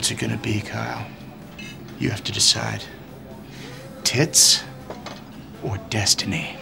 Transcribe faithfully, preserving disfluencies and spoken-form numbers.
What's it gonna be, Kyle? You have to decide. Tits or destiny?